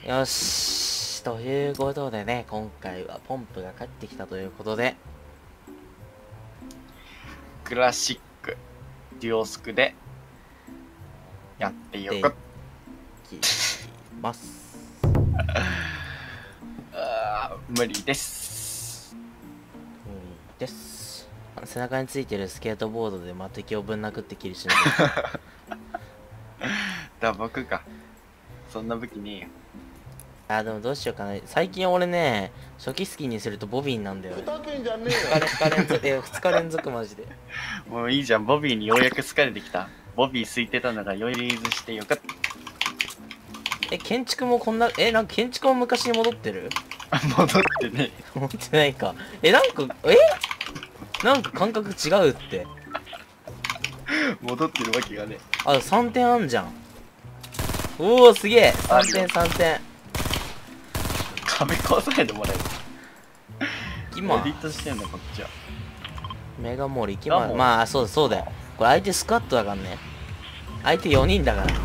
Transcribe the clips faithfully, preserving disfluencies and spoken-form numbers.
よし、ということでね、今回はポンプが帰ってきたということで、 クラシックデュオスクでやってよくいきます。 あー無理です。 無理です。背中についてるスケートボードで魔敵をぶん殴ってキルしなきゃ。 だ僕か。そんな武器ねえよ。 あーでもどうしようかな。最近俺ね、初期スキンにするとボビーなんだよね。ふたか連続、え、ふつか連続マジで。 もういいじゃん、ボビーにようやく好かれてきた。ボビー空いてたのがよりリーズしてよかった。 え、建築もこんな、え、なんか建築も昔に戻ってる？ 戻ってね。 戻ってないか。え、なんか、えなんか感覚違うって。 戻ってるわけがね。 あ、さんてんあんじゃん。おお、すげえ !さん 点さんてん。 壁壊さないでもらえる。 今、 エディットしてんのこっちは。 メガモール行きま、 メガモールまあ、そうだ、そうだよ。これ相手スクワットだからね。相手よにんだから。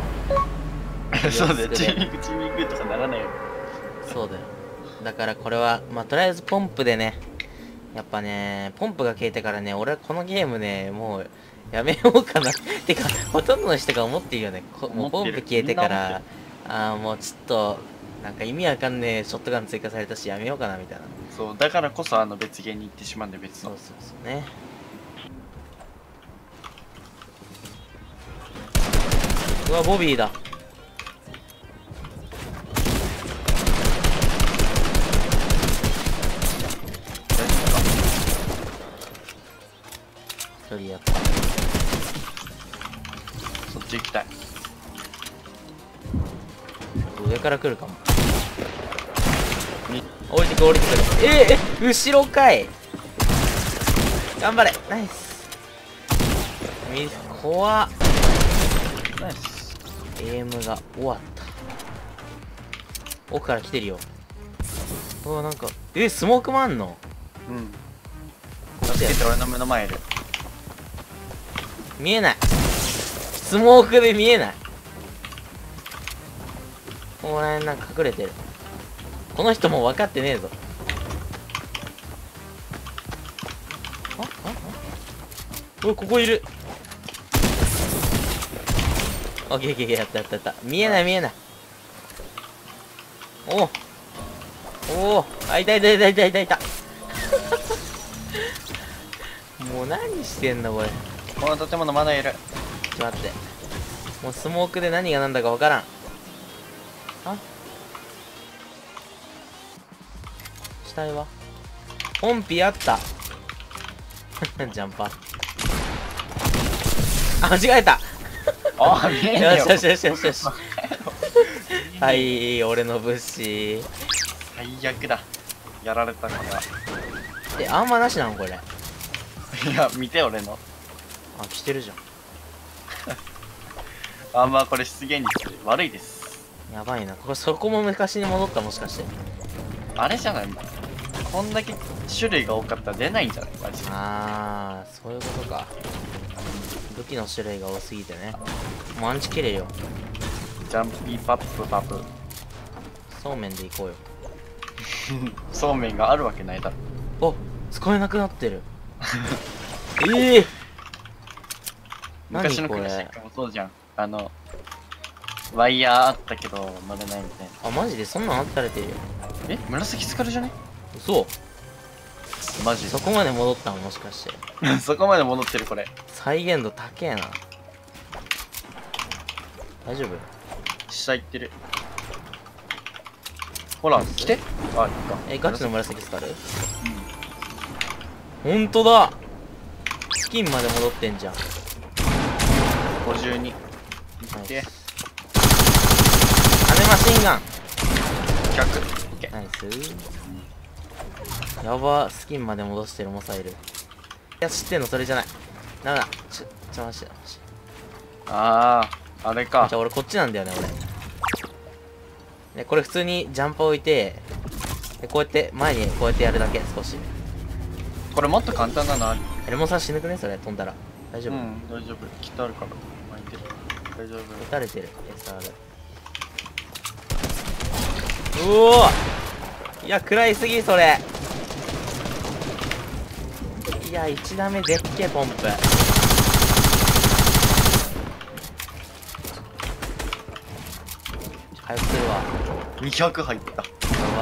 そうだよ、チーミングチーミングとかならないよ。 そうだよ。だからこれは、まあ、とりあえずポンプでね、やっぱね、ポンプが消えてからね、俺はこのゲームね、もう、やめようかな。てか、ほとんどの人が思ってるよね。こもうポンプ消えてから、ああ、もうちょっと、なんか意味わかんねえショットガン追加されたし、やめようかな、みたいな。 そう、だからこそあの別ゲーに行ってしまうんで別の。 そうそうそうね。うわ、ボビーだ。一人やった。 そっち行きたい。 上から来るかも。降りてく降りてくる。えー、え後ろかい。頑張れナイス。み怖っ。 ナイス。 エイムが終わった。奥から来てるよ。うわなんかえスモークもあんの。 うん。助けて、俺の目の前いる。 見えない。スモークで見えない。ここら辺なんか隠れてる。この人も分かってねえぞ。あああおいここいる。オッケーオッケーやったやったやった。見えない見えない。おおおおあいたいたいたいたいたいたもう何してんのこれ。 この建物まだいる。 ちょっと待って。もうスモークで何が何だか分からん。あ死体はポンピあったジャンパーあ間違えたああ、見えねえよ。 よしよしよしよしよしはい俺の物資。 最悪だ。やられたこれは。 えあんまなしなのこれ。 いや、見て俺の。 あ来てるじゃん。 あんまこれ出現率悪いです。 やばいな。これそこも昔に戻ったもしかして。 あれじゃないこんだけ種類が多かったら出ないんじゃないマジで。 あーそういうことか。武器の種類が多すぎてね。もうアンチ切れよ。 ジャンピーパップパプ。 そうめんでいこうよ。 そうめんがあるわけないだろ。 お使えなくなってるええー、 昔のクラシックもそうじゃん。あのワイヤーあったけど乗れないみたいな。 あマジでそんなんあったれてるよ。 え紫スカルじゃね嘘マジそこまで戻ったのもしかして。 そこまで戻ってるこれ。 再現度高えな。大丈夫下行ってる。ほら来て。あ、いいか。 えガチの紫スカル。ほんとだスキンまで戻ってんじゃん。 ごじゅうに。いナイってス羽マシンガンひゃく。オッケー。 ナイスやばスキンまで戻してるモサいる。いや知ってんのそれじゃない。ダメだちょちょマジでああ、あれかじゃ。あ俺こっちなんだよね俺。でこれ普通にジャンパー置いてでこうやって前にこうやってやるだけ少し。 これもっと簡単なのある。 えレモンさん死ぬくねそれ飛んだら。大丈夫、 うん、大丈夫。きっとあるから。巻いてる。大丈夫。 撃たれてる エスアール。 おお、いや食らいすぎそれ。いやいち打目でっけポンプ。早くするわ。 にひゃく入った。 や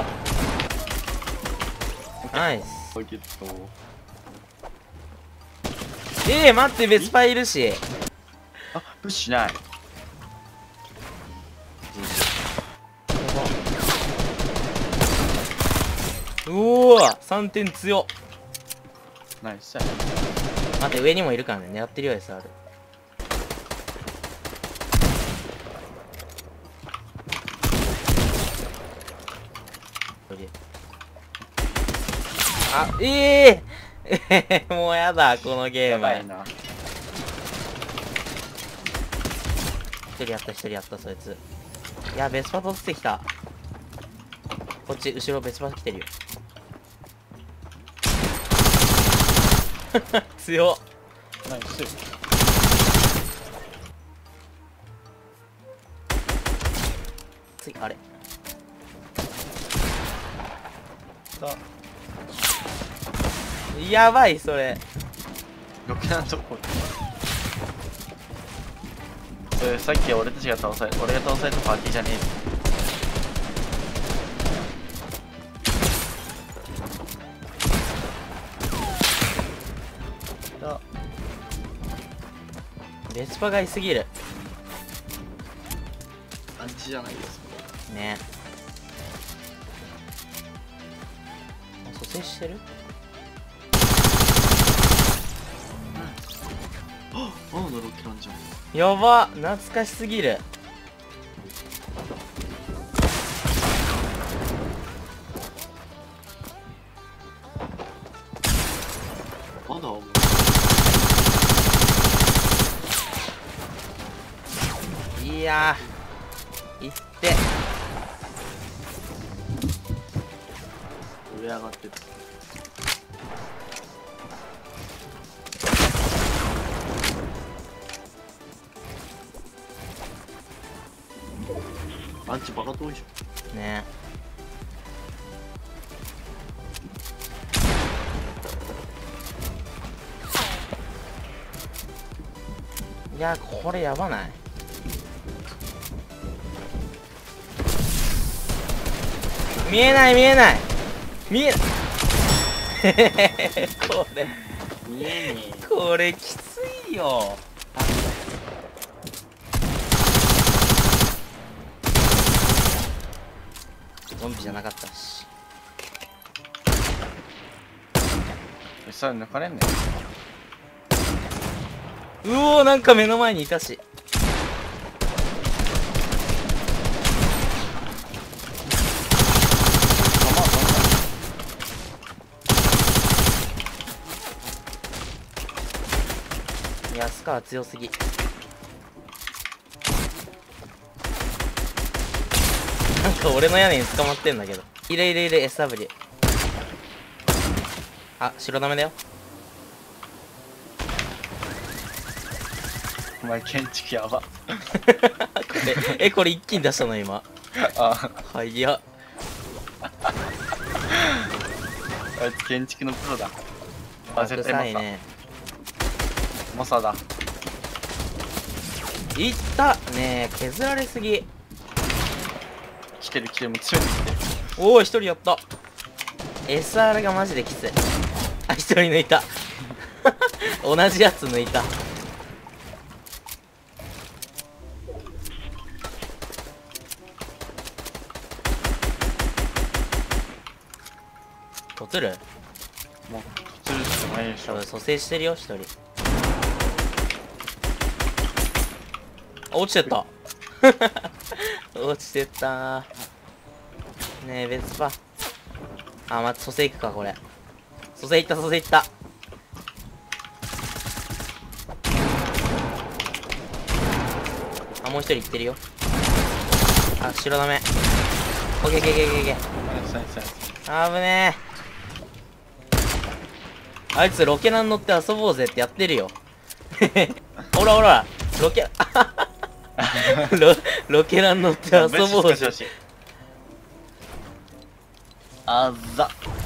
ば。ナイス。 ゲット。 えー、待ってベスパいるし。 あ、プッシュない。 うおーさんてん強っ。 ナイス。 待って上にもいるからね、狙ってるよ エスアール。あ、ええー、もうやだこのゲーム。 やばいな。 一人やった一人やったそいつ。いやベスパ取ってきた。こっち後ろベスパ来てるよ。強っ。 ナイス。 次あれだ。 やばいそれ。 余計なとこ。それさっき俺たちが倒され、俺が倒されたパーティーじゃねえ。だ。 ベスパがいすぎるアンチじゃないですか。 ね。あ蘇生してる。 あ、青のロケランじゃん。 やば懐かしすぎる。 まだ青。 いやーいって上上がってた。アンチバカ遠いじゃん。 ね。いやこれやばない。見えない見えない見えないこれ見えねえ。 これきついよ。ゾンビじゃなかったし。 さ、抜かれんねうおーなんか目の前にいたし。いやスカは強すぎ。なんか俺の屋根に捕まってんだけど。いるいるいる エスダブリュー。あ白ダメだよ。 お前建築やば。 これえこれ一気に出したの今。 あはいやあいつ建築のプロだ。あ、絶対マサ。 ね。 マサだ。 いったねえ削られすぎ。 来てる来てる、もう詰めてきてる。 おお一人やった。 エスアール がマジできつい。あ一人抜いた同じやつ抜いた。とつるもう突入しかないでしょ。 蘇生してるよ一人。あ落ちてった落ちてったー。ねえベスパ。あまた蘇生いくかこれ。蘇生いった蘇生いった。あもう一人いってるよ。あ白ダメ。オッケーオッケーオッケーオッケー。 ナイスナイスナイス。 あぶねえ。あいつロケラン乗って遊ぼうぜってやってるよほらほらロケロロケラン乗って遊ぼうぜ。 あざ。